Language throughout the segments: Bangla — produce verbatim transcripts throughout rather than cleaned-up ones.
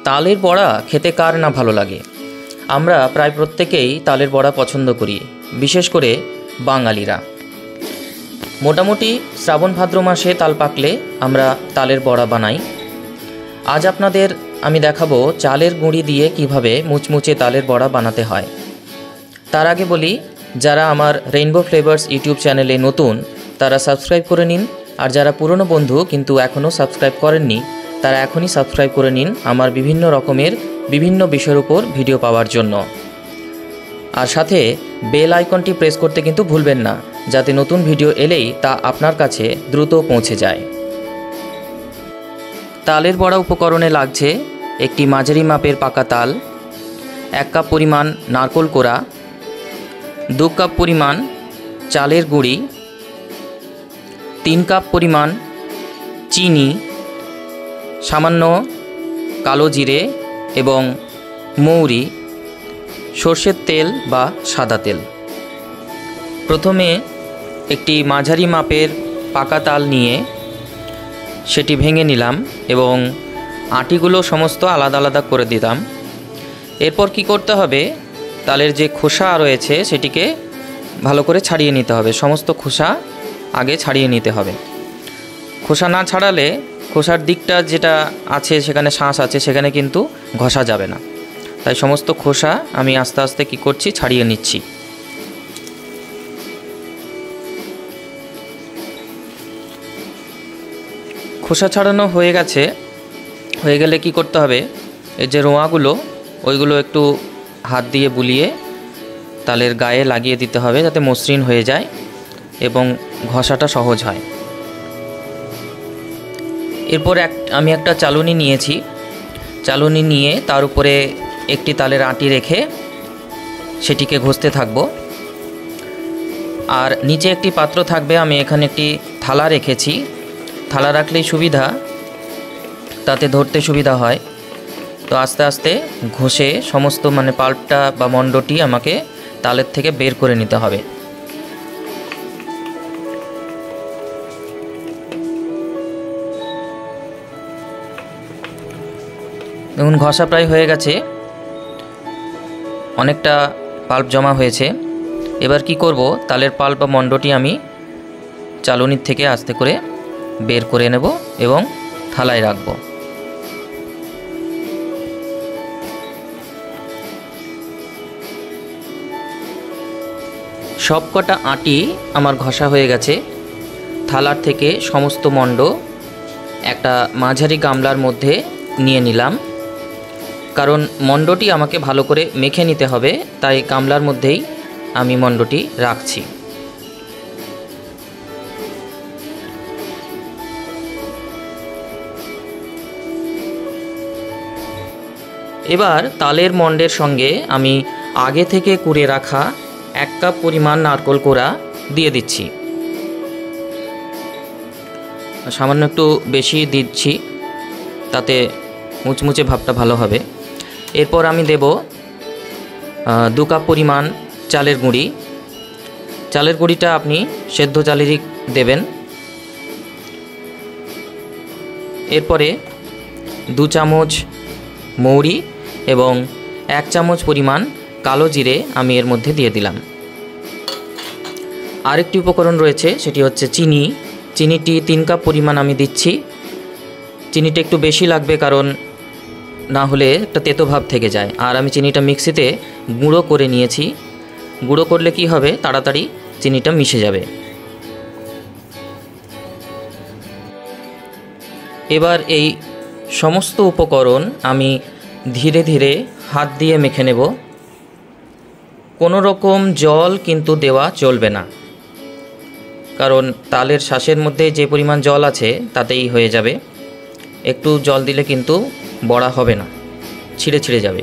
তালের বড়া খেতে কার না ভালো লাগে। আমরা প্রায় প্রত্যেকেই তালের বড়া পছন্দ করি, বিশেষ করে বাঙালিরা। মোটামুটি শ্রাবণ ভাদ্র মাসে তাল পাকলে আমরা তালের বড়া বানাই। আজ আপনাদের আমি দেখাবো চালের গুঁড়ি দিয়ে কিভাবে মুচমুচে তালের বড়া বানাতে হয়। তার আগে বলি, যারা আমার রেইনবো ফ্লেভার্স ইউটিউব চ্যানেলে নতুন তারা সাবস্ক্রাইব করে নিন, আর যারা পুরনো বন্ধু কিন্তু এখনও সাবস্ক্রাইব করেননি তারা এখনই সাবস্ক্রাইব করে নিন আমার বিভিন্ন রকমের বিভিন্ন বিষয়ের উপর ভিডিও পাওয়ার জন্য। আর সাথে বেল আইকনটি প্রেস করতে কিন্তু ভুলবেন না, যাতে নতুন ভিডিও এলেই তা আপনার কাছে দ্রুত পৌঁছে যায়। তালের বড়া উপকরণে লাগছে একটি মাঝারি মাপের পাকা তাল, এক কাপ পরিমাণ নারকোল কোড়া, দু কাপ পরিমাণ চালের গুঁড়ি, তিন কাপ পরিমাণ চিনি, সামান্য কালো জিরে এবং মৌরি, সর্ষের তেল বা সাদা তেল। প্রথমে একটি মাঝারি মাপের পাকা তাল নিয়ে সেটি ভেঙে নিলাম এবং আটিগুলো সমস্ত আলাদা আলাদা করে দিলাম। এরপর কি করতে হবে, তালের যে খোসা রয়েছে সেটিকে ভালো করে ছাড়িয়ে নিতে হবে। সমস্ত খোসা আগে ছাড়িয়ে নিতে হবে। খোসা না ছাড়ালে খোসার দিকটা যেটা আছে সেখানে শাঁস আছে, সেখানে কিন্তু ঘষা যাবে না। তাই সমস্ত খোসা আমি আস্তে আস্তে কি করছি, ছাড়িয়ে নিচ্ছি। খোসা ছাড়ানো হয়ে গেছে। হয়ে গেলে কি করতে হবে, এই যে রোঁয়াগুলো ওইগুলো একটু হাত দিয়ে বুলিয়ে তালের গায়ে লাগিয়ে দিতে হবে, যাতে মসৃণ হয়ে যায় এবং ঘষাটা সহজ হয়। এরপর এক আমি একটা চালুনি নিয়েছি। চালুনি নিয়ে তার উপরে একটি তালের আঁটি রেখে সেটিকে ঘষতে থাকবো। আর নিচে একটি পাত্র থাকবে, আমি এখানে একটি থালা রেখেছি। থালা রাখলেই সুবিধা, তাতে ধরতে সুবিধা হয়। তো আস্তে আস্তে ঘষে সমস্ত মানে পাল্পটা বা মণ্ডটি আমাকে তালের থেকে বের করে নিতে হবে। দেখুন ঘষা প্রায় হয়ে গেছে, অনেকটা পাল্প জমা হয়েছে। এবার কি করব, তালের পাল্প বা মণ্ডটি আমি চালুনির থেকে আস্তে করে বের করে নেব এবং থালায় রাখব। সবকটা আটি আমার ঘষা হয়ে গেছে। থালার থেকে সমস্ত মণ্ড একটা মাঝারি গামলার মধ্যে নিয়ে নিলাম, কারণ মণ্ডটি আমাকে ভালো করে মেখে নিতে হবে, তাই গামলার মধ্যেই আমি মণ্ডটি রাখছি। এবার তালের মণ্ডের সঙ্গে আমি আগে থেকে কুড়ে রাখা এক কাপ পরিমাণ নারকোল কোড়া দিয়ে দিচ্ছি। সামান্য একটু বেশি দিচ্ছি, তাতে মুচমুচে ভাবটা ভালো হবে। এরপর আমি দেব দু কাপ পরিমাণ চালের গুঁড়ি। চালের গুঁড়িটা আপনি সেদ্ধ চালেরই দেবেন। এরপরে দু চামচ মৌরি এবং এক চামচ পরিমাণ কালো জিরে আমি এর মধ্যে দিয়ে দিলাম। আরেকটি উপকরণ রয়েছে, সেটি হচ্ছে চিনি। চিনিটি তিন কাপ পরিমাণ আমি দিচ্ছি। চিনিটা একটু বেশি লাগবে, কারণ না হলে একটা তেতো ভাব থেকে যায়। আর আমি চিনিটা মিক্সিতে গুঁড়ো করে নিয়েছি। গুঁড়ো করলে কি হবে, তাড়াতাড়ি চিনিটা মিশে যাবে। এবার এই সমস্ত উপকরণ আমি ধীরে ধীরে হাত দিয়ে মেখে নেব। কোনো রকম জল কিন্তু দেওয়া চলবে না, কারণ তালের শাঁসের মধ্যে যে পরিমাণ জল আছে তাতেই হয়ে যাবে। একটু জল দিলে কিন্তু বড়া হবে না, ছিঁড়ে ছিঁড়ে যাবে।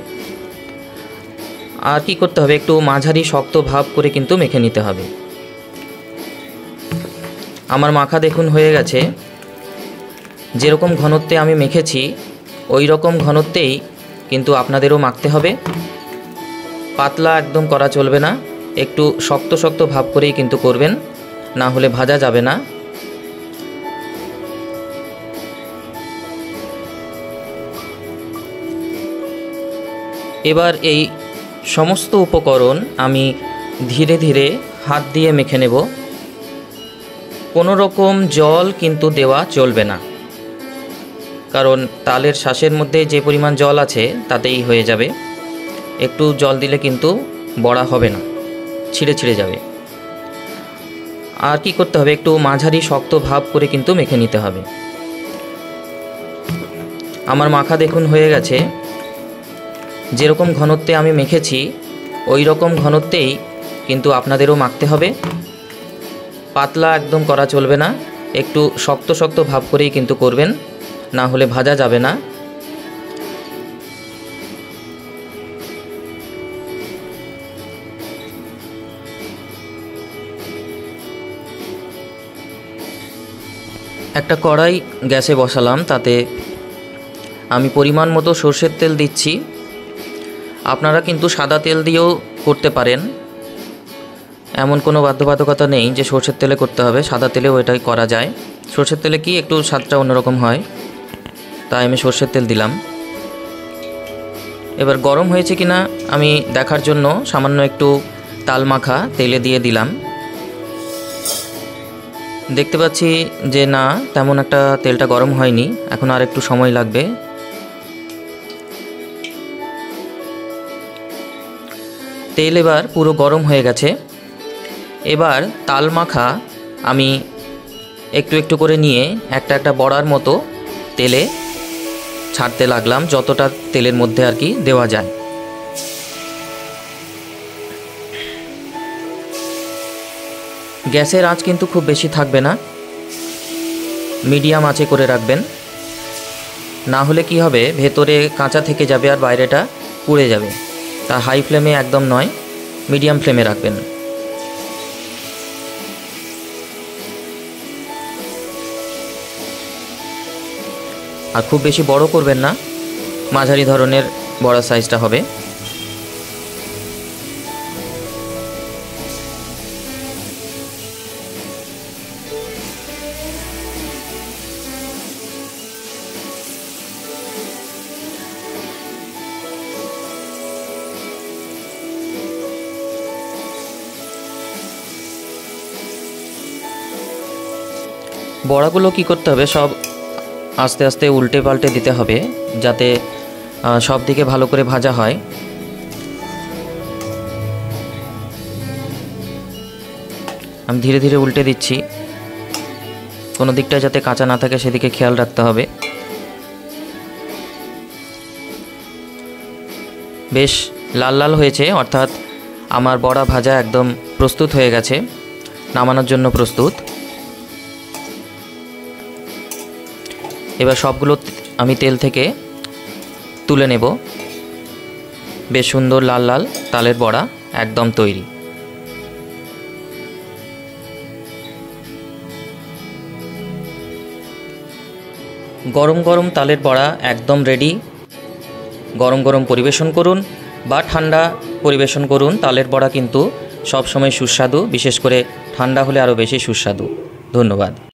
আর কি করতে হবে, একটু মাঝারি শক্ত ভাব করে কিন্তু মেখে নিতে হবে। আমার মাখা দেখুন হয়ে গেছে। যেরকম ঘনত্বে আমি মেখেছি ওই রকম ঘনত্বেই কিন্তু আপনাদেরও মাখতে হবে। পাতলা একদম করা চলবে না, একটু শক্ত শক্ত ভাব করেই কিন্তু করবেন, না হলে ভাজা যাবে না। এবার এই সমস্ত উপকরণ আমি ধীরে ধীরে হাত দিয়ে মেখে নেব। কোনো রকম জল কিন্তু দেওয়া চলবে না, কারণ তালের শ্বাসের মধ্যে যে পরিমাণ জল আছে তাতেই হয়ে যাবে। একটু জল দিলে কিন্তু বড়া হবে না, ছিঁড়ে ছিঁড়ে যাবে। আর কি করতে হবে, একটু মাঝারি শক্ত ভাব করে কিন্তু মেখে নিতে হবে। আমার মাখা দেখুন হয়ে গেছে। যেরকম ঘনত্বে আমি মেখেছি ওই রকম ঘনত্বেই কিন্তু আপনাদেরও মাখতে হবে। পাতলা একদম করা চলবে না, একটু শক্ত শক্ত ভাব করেই কিন্তু করবেন, না হলে ভাজা যাবে না। একটা কড়াই গ্যাসে বসালাম, তাতে আমি পরিমাণ মতো সর্ষের তেল দিচ্ছি। আপনারা কিন্তু সাদা তেল দিয়েও করতে পারেন, এমন কোনো বাধ্যবাধকতা নেই যে সর্ষের তেলে করতে হবে, সাদা তেলেও এটাই করা যায়। সর্ষের তেলে কি একটু স্বাদটা অন্যরকম হয়, তাই আমি সর্ষের তেল দিলাম। এবার গরম হয়েছে কিনা আমি দেখার জন্য সামান্য একটু তাল মাখা তেলে দিয়ে দিলাম। দেখতে পাচ্ছি যে না, তেমন একটা তেলটা গরম হয়নি, এখন আর একটু সময় লাগবে। তেল এবার পুরো গরম হয়ে গেছে। এবার তাল মাখা আমি একটু একটু করে নিয়ে একটা একটা বড়ার মতো তেলে ছাড়তে লাগলাম, যতটা তেলের মধ্যে আর কি দেওয়া যায়। গ্যাসের আঁচ কিন্তু খুব বেশি থাকবে না, মিডিয়াম আঁচে করে রাখবেন, না হলে কি হবে ভেতরে কাঁচা থেকে যাবে আর বাইরেটা পুড়ে যাবে। তা হাই ফ্লেমে একদম নয়, মিডিয়াম ফ্লেমে রাখবেন। আর খুব বেশি বড় করবেন না, মাঝারি ধরনের বড় সাইজটা হবে। বড়াগুলো কি করতে হবে, সব আস্তে আস্তে উল্টে পাল্টে দিতে হবে, যাতে সব দিকে ভালো করে ভাজা হয়। আমি ধীরে ধীরে উল্টে দিচ্ছি, কোনো দিকটা যাতে কাঁচা না থাকে সেদিকে খেয়াল রাখতে হবে। বেশ লাল লাল হয়েছে, অর্থাৎ আমার বড়া ভাজা একদম প্রস্তুত হয়ে গেছে, নামানোর জন্য প্রস্তুত। এবার সবগুলো আমি তেল থেকে তুলে নেব। বেশ সুন্দর লাল লাল তালের বড়া একদম তৈরি। গরম গরম তালের বড়া একদম রেডি। গরম গরম পরিবেশন করুন বা ঠান্ডা পরিবেশন করুন, তালের বড়া কিন্তু সবসময় সুস্বাদু, বিশেষ করে ঠান্ডা হলে আরও বেশি সুস্বাদু। ধন্যবাদ।